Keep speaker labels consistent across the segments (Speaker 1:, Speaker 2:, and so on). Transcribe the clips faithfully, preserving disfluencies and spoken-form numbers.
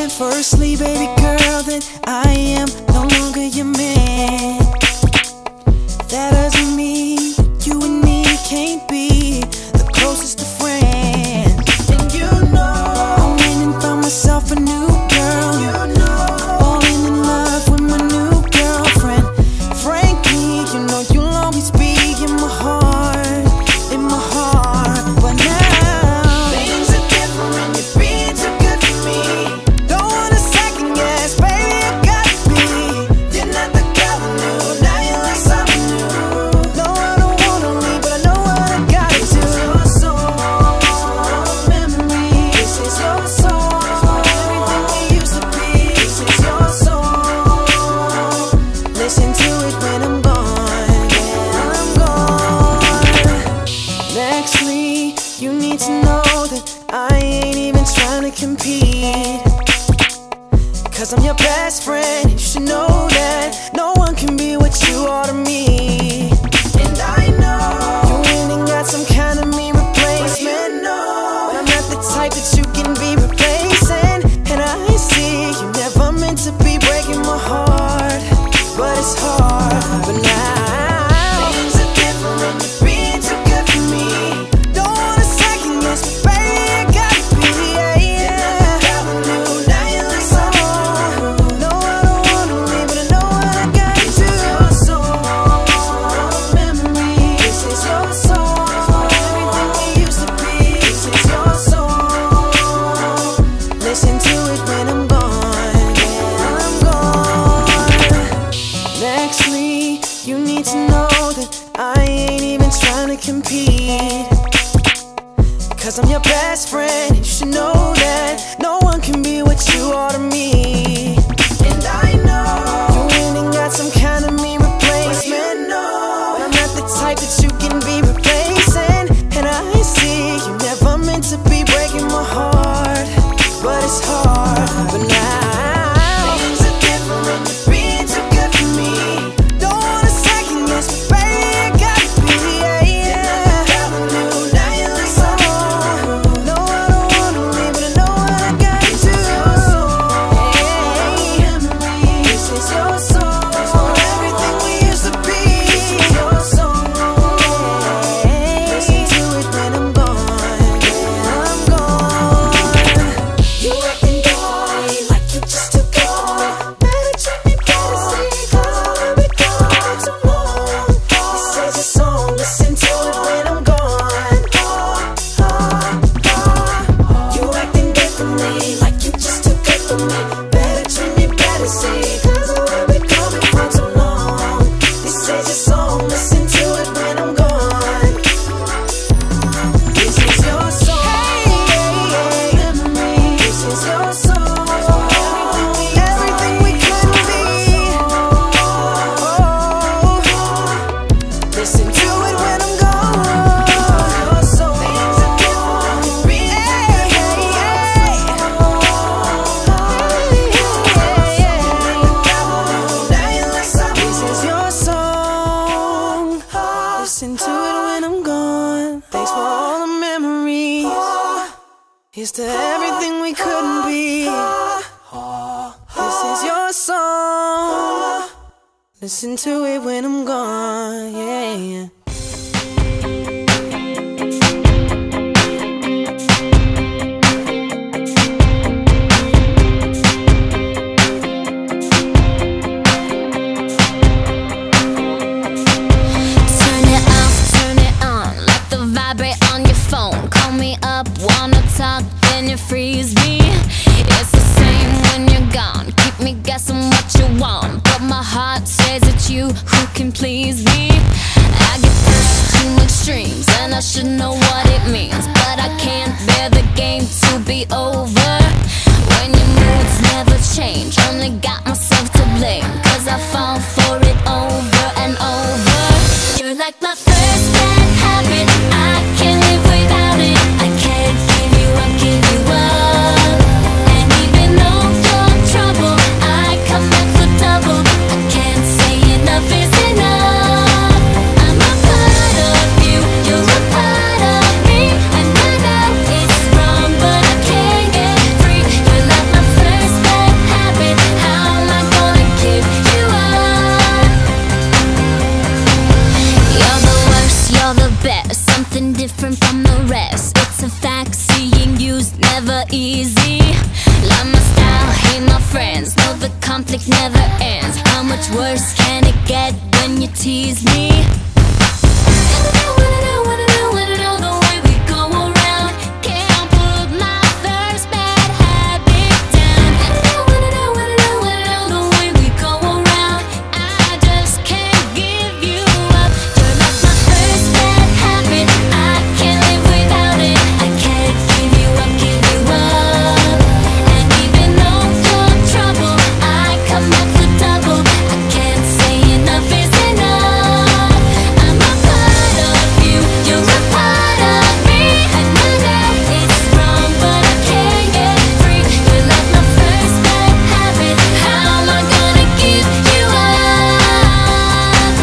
Speaker 1: Firstly, baby girl, that I am no longer your man. That doesn't mean you and me can't be the closest of friends. And you know I went and found myself a new girl. You know, falling in love with my new girlfriend. Frankly, you know you'll always be in my heart, in my heart. But now things are different. You're being too good for me. Don't wanna second guess, baby, you got me. You're not the girl I knew, now you're like something new. No, I don't wanna leave, but I know what I gotta do. This is your song, memory. This is your song, everything we used to be. This is your song. Listen to it when I'm gone, yeah, I'm gone. Nextly, you need to know that I ain't even trying to compete. Cause I'm your best friend, you should know that no one can be what you are to me. And I know you went and got some kind of me replacement, but I'm not the type that you can be replacing. And I see you never meant to be breaking my heart, but it's hard. But now things are different, you're being too good for me. Don't wanna second guess, but baby, you got me, yeah, yeah. Girl, I knew, now you're like something. No, I don't wanna leave, but I know what I gotta do. This is your song, memory. This is your song, everything we used to be. This is your song. Listen to it when I'm gone, yeah, I'm gone. Nextly, you need to know that I ain't even trying to compete. Cause I'm your best friend, you should know that no one can be what you are to me. And I know you went and got some kind of me replacement, but I'm not the type that you can be replacing. And I see you never meant to be breaking my heart, but it's hard. But now things are different, you're being too good for me. Don't wanna second guess, but baby, you got me, yeah, yeah. Girl, I knew, now you're like something. No, I don't wanna leave, but I know what I gotta do. This is your song, memory. This is your song, everything we used to be. This is your song. Listen to it when I'm gone, yeah, I'm gone. You acting dirty like you just took off. Better treat me better, see, cause I've been gone too long. This is your song, listen to it when I'm gone. Ah, ah. You acting differently like you just took it from me. Better treat me better, see, cause I've been coming for too long. This is your song, listen to it when I'm gone. This is your song, memory. This is your song, everything we couldn't be. Oh, listen to it when I'm gone. Your song, things are different, you're being too good for me. Now you're like something. This is your song. Listen to it when I'm gone. Thanks for all the memories. Here's to everything we couldn't be. This is your song. Listen to it when I'm gone, yeah.
Speaker 2: Turn it off, turn it on, let the vibrate on your phone. Call me up, wanna talk, then you freeze me. It's the same when you're gone, keep me guessing what you want. But my heart says it's you who can please me. I get pushed to extremes, and I should know what it means, but I can't bear the game to be over. When your moods never change, only got myself to blame, cause I fall for it over and over. You're like my first bad habit, I can't live without it. I can't give you up, give you up. And even though you're trouble, I come back for double. I can't say enough is enough. I'm a part of you, you're a part of me. And I know it's wrong, but I can't get free. You're like my first conflict never ends. How much worse can it get when you tease me? I wanna know, wanna know, wanna know the way we go around. Can't put my first bad habit down. I wanna know, wanna know, wanna know the way we go around. I just can't give you up. You're like my first bad habit. I can't live without it. I can't give you up, give you up. And even though you're trouble, I come back for double. I can't say enough is enough. I'm a part of you, you're a part of me. And I know it's wrong, but I can't get free. You're like my first bad habit. How am I gonna give you up?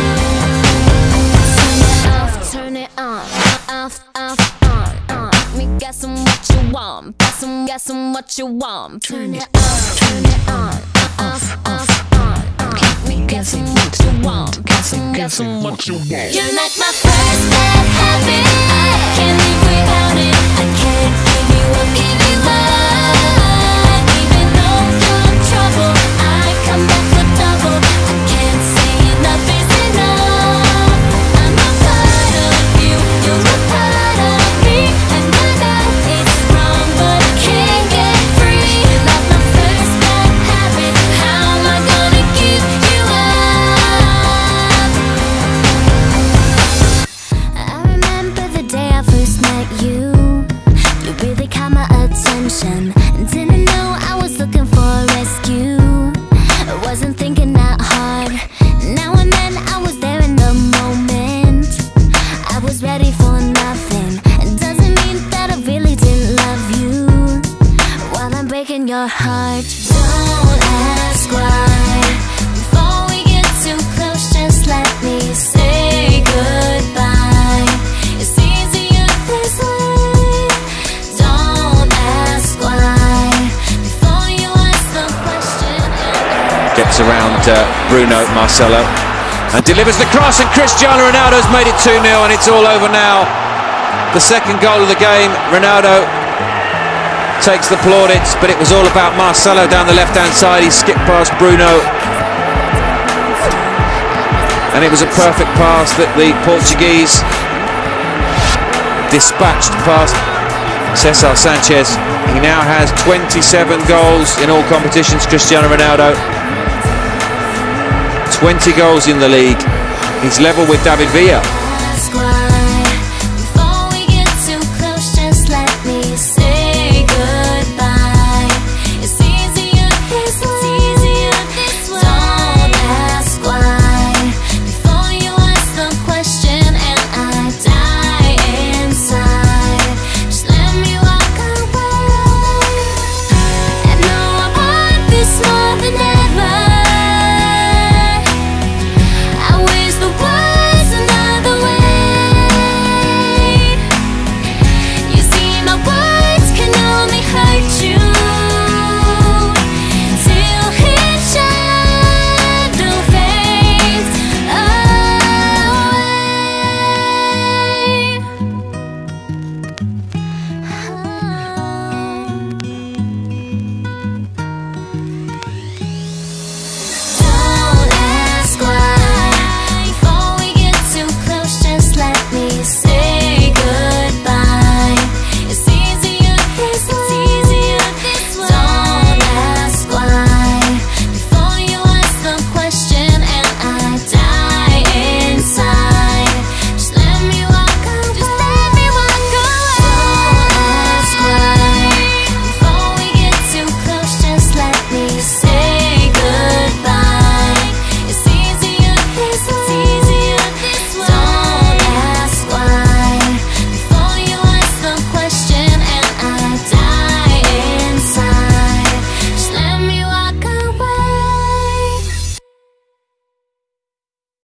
Speaker 2: Turn it off, turn it on. Off, off, on, on. Me guessing what you want, guessing, guessing what you want. Turn it off, turn it on. Off, off, on, on. Me guessing what you want, guessing, guessing what you want. You're like my first bad habit. I can't live without it. I can't give you up, give you up. Even though you're trouble, I come back for double. I can't say enough is enough. I'm a part of you, you're a part of me. And I know it's wrong, but I can't get free. You're like my first bad habit. How am I gonna give you up? I remember the day I first met you. You really caught my attention. Didn't know I was looking for a rescue. I wasn't thinking that hard. Now and then I was there in the moment. I was ready for nothing. It doesn't mean that I really didn't love you. While I'm breaking your heart, don't ask why. Before we get too close, just let me say goodbye. It's easier this way. Don't ask why. Before you ask the question.
Speaker 3: Gets around uh, Bruno Marcelo and delivers the cross, and Cristiano Ronaldo's made it two nil, and it's all over now. The second goal of the game, Ronaldo takes the plaudits, but it was all about Marcelo down the left-hand side. He skipped past Bruno, and it was a perfect pass that the Portuguese dispatched past Cesar Sanchez. He now has twenty-seven goals in all competitions, Cristiano Ronaldo. twenty goals in the league. He's level with David Villa.